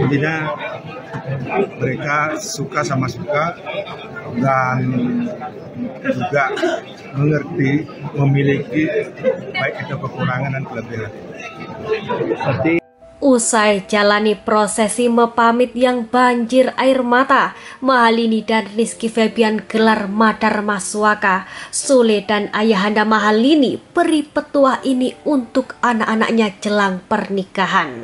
intinya mereka suka sama suka dan juga mengerti, memiliki baik itu kekurangan dan kelebihan. Usai jalani prosesi mepamit yang banjir air mata, Mahalini dan Rizky Febian gelar Madar Maswaka. Sule dan ayahanda Mahalini beri petuah ini untuk anak-anaknya jelang pernikahan.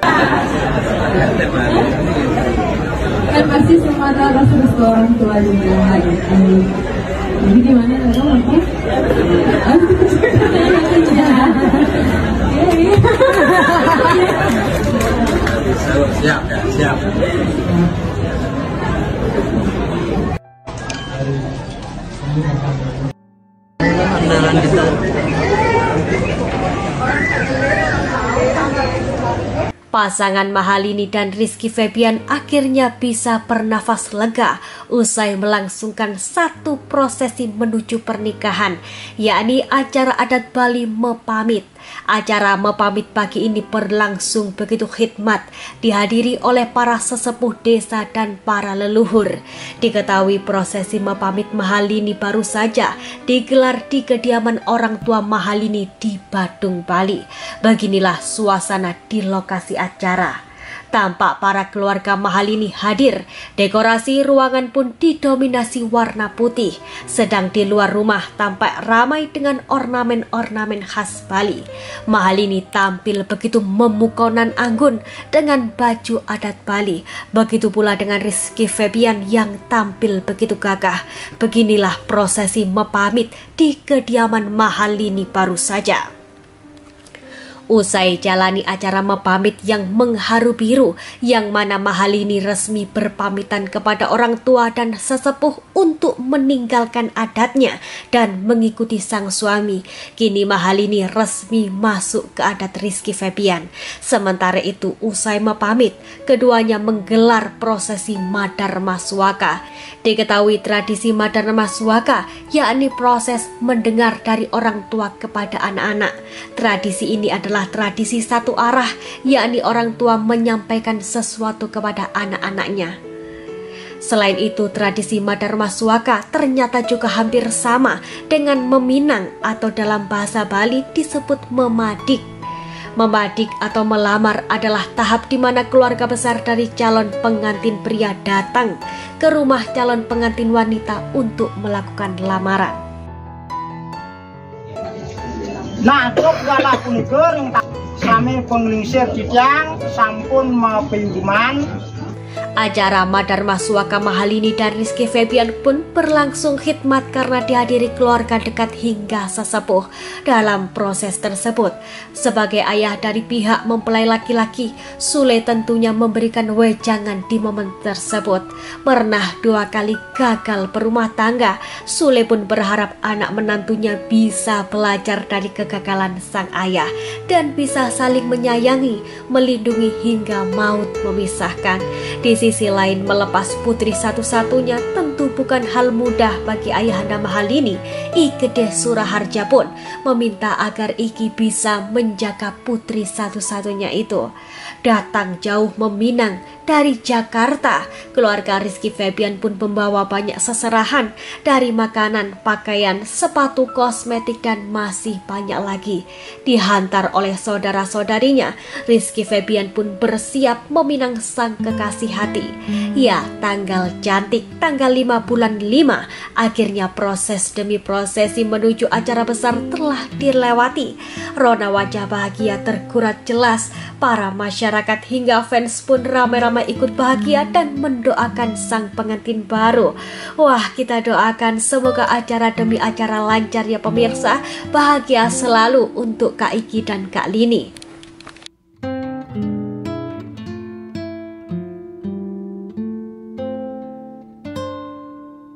Kan pasti semua ada restu orang tua juga. Jadi gimana kamu? Siap, siap. Pasangan Mahalini dan Rizky Febian akhirnya bisa bernafas lega usai melangsungkan satu prosesi menuju pernikahan, yakni acara adat Bali Mepamit. Acara Mepamit pagi ini berlangsung begitu khidmat, dihadiri oleh para sesepuh desa dan para leluhur. Diketahui prosesi Mepamit Mahalini baru saja digelar di kediaman orang tua Mahalini di Badung, Bali. Beginilah suasana di lokasi acara. Tampak para keluarga Mahalini hadir. Dekorasi ruangan pun didominasi warna putih. Sedang di luar rumah tampak ramai dengan ornamen-ornamen khas Bali. Mahalini tampil begitu memukau nan anggun dengan baju adat Bali. Begitu pula dengan Rizky Febian yang tampil begitu gagah. Beginilah prosesi mepamit di kediaman Mahalini baru saja. Usai jalani acara mepamit yang mengharu biru, yang mana Mahalini resmi berpamitan kepada orang tua dan sesepuh untuk meninggalkan adatnya dan mengikuti sang suami. Kini Mahalini resmi masuk ke adat Rizky Febian. Sementara itu, usai mepamit, keduanya menggelar prosesi Madar Maswaka. Diketahui tradisi Madar Maswaka, yakni proses mendengar dari orang tua kepada anak-anak. Tradisi ini adalah tradisi satu arah, yakni orang tua menyampaikan sesuatu kepada anak-anaknya. Selain itu, tradisi Madar Maswaka ternyata juga hampir sama dengan meminang atau dalam bahasa Bali disebut memadik. Memadik atau melamar adalah tahap di mana keluarga besar dari calon pengantin pria datang ke rumah calon pengantin wanita untuk melakukan lamaran. Nah, truk gala punika sami penglingsir titiang sampun mapingguman. Acara Madar Maswaka Mahalini dan Rizky Febian pun berlangsung khidmat karena dihadiri keluarga dekat hingga sesepuh. Dalam proses tersebut, sebagai ayah dari pihak mempelai laki-laki, Sule tentunya memberikan wejangan di momen tersebut. Pernah 2 kali gagal berumah tangga, Sule pun berharap anak menantunya bisa belajar dari kegagalan sang ayah dan bisa saling menyayangi, melindungi hingga maut memisahkan. Di sisi lain, melepas putri satu-satunya tentu bukan hal mudah bagi ayahanda Mahalini. I Gede Suraharja pun meminta agar Iki bisa menjaga putri satu-satunya itu. Datang jauh meminang dari Jakarta, keluarga Rizky Febian pun membawa banyak seserahan dari makanan, pakaian, sepatu, kosmetik, dan masih banyak lagi. Dihantar oleh saudara-saudarinya, Rizky Febian pun bersiap meminang sang kekasih hati. Ya, tanggal cantik, tanggal 5 bulan 5, akhirnya proses demi prosesi menuju acara besar telah dilewati. Rona wajah bahagia tergurat jelas. Para masyarakat hingga fans pun ramai-ramai ikut bahagia dan mendoakan sang pengantin baru. Wah, kita doakan semoga acara demi acara lancar ya pemirsa. Bahagia selalu untuk Kak Iki dan Kak Lini.